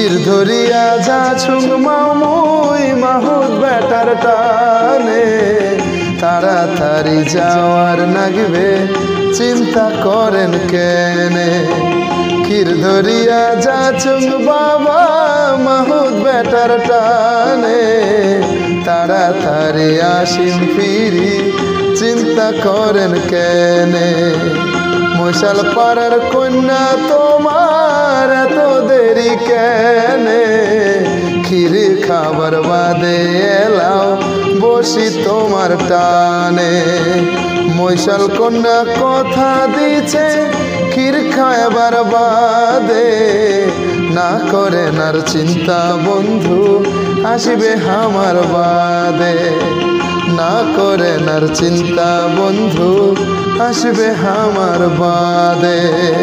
ক্ষীর ধরিয়া যাছুং মামুই মাহুত বেটার টানে তাড়াতাড়ি যাওয়ার নাগবে চিন্তা করেন কেনে ক্ষীর ধরিয়া যাছুং বাবা মাহুত বেটার টানে তাড়াতাড়ি আসিম ফিরি চিন্তা করেন কেনে মশাল পাড়ার কন্যা তোমার এত দেরি কেনে ক্ষীর খাবার বাদে এলাও বসি তোমার টানে মশাল কন্যা কথা দিছে ক্ষীর খাবার বাদে না করেন আর চিন্তা বন্ধু আসবে আমার বাদে না করেন আর চিন্তা বন্ধু আসবে আমার বাদে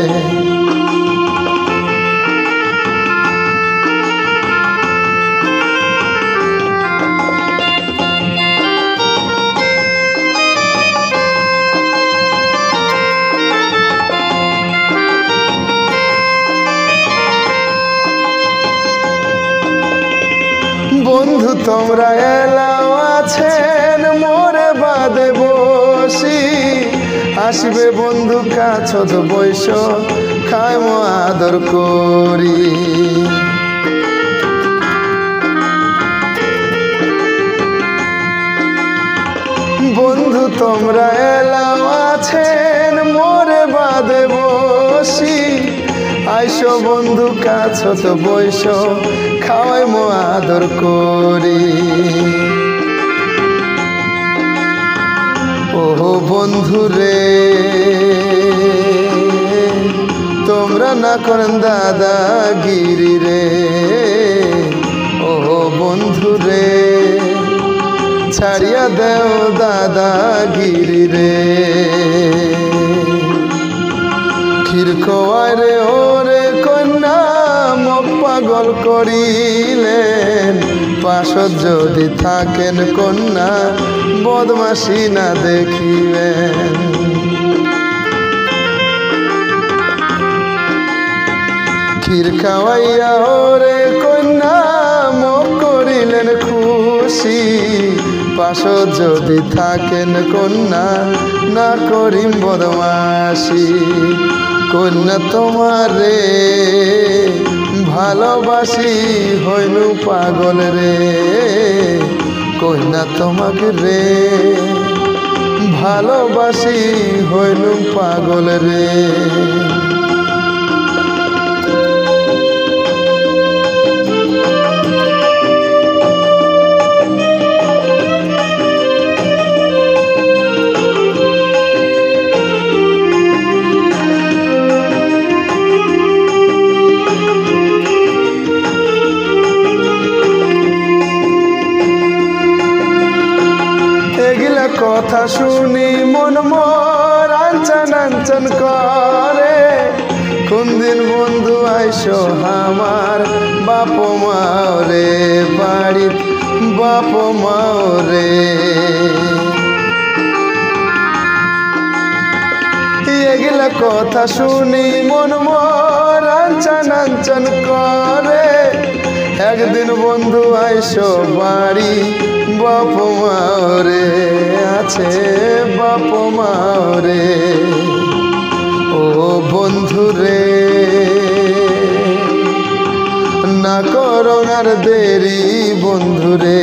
বন্ধু তোমরা এলাও আছেন মোরে বাদে বসি আসবে বন্ধু কাছত বৈশ খাইম আদর করি বন্ধু তোমরা এলাও আছেন মোরে বাদে বসি আইসো বন্ধু কাছত বৈশ খাওয়াইম আদর করি ও বন্ধু রে তোমরা না করেন দাদাগিরি রে ও বন্ধু রে ছাড়িয়া দেও দাদাগিরি রে ক্ষীর খোয়ায় রে ওরে কন্যা মোক পাগল করিলেন পাশত যদি থাকেন কন্যা বদমাশি না দেখিবেন ক্ষীর খাওয়াইয়া ওরে কন্যা মোক করিলেন খুশি পাশত যদি থাকেন কন্যা না করিম বদমাশি কন্যা তোমারে ভালোবাসি হইনু পাগল রে কন্যা তোমাকে রে ভালোবাসি হইনু পাগল রে কথা শুনি মন মোর আঞ্চন আঞ্চন করে কোন দিন বন্ধু আইসো আমার বাপ মাওরে বাড়ি বাপ মাওরে এগুলা কথা শুনি মন মোর আঞ্চন আঞ্চন করে একদিন বন্ধু আইসো বাড়ি বাপ মাওরে আছে বাপ মাওরে ও বন্ধু রে না করো আর দেরি বন্ধু রে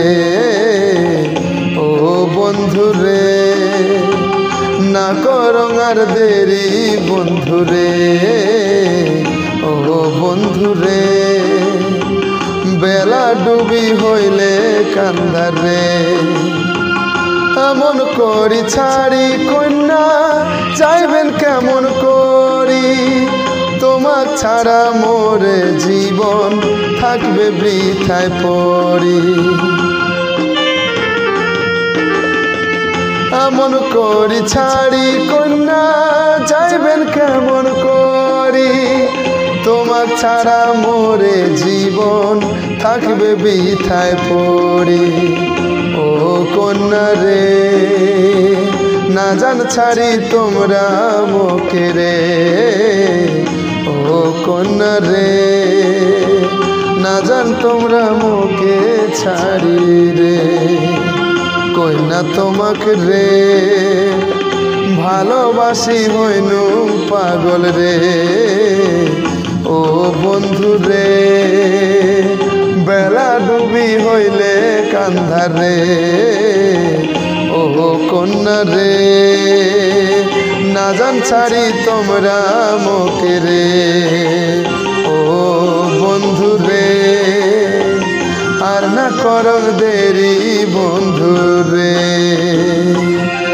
ও বন্ধু রে না করো আর দেরি বন্ধু রে ও বন্ধু রে বেলা ডুবি হইলে কান্দারে এমন করি ছাড়ি কন্যা চাইবেন কেমন করি তোমার ছাড়া মোরে জীবন থাকবে বৃথায় পড়ি এমন করি ছাড়ি কন্যা চাইবেন কেমন করি তোমার ছাড়া মোরে জীবন থাকবে বৃথায় পড়ি ও কন্যা রে না জান ছাড়ি তোমরা মোকে রে ও কন্যা রে না জান তোমরা মোকে ছাড়ি রে কইনা তোমাকে রে ভালোবাসি হইনু পাগল রে ও বন্ধু রে বেলা ডুবি হইলে কান্ধার রে ও কন্যা রে না জান ছাড়ি তোমরা মোকে রে ও বন্ধু রে আর না করো দেরি বন্ধু রে।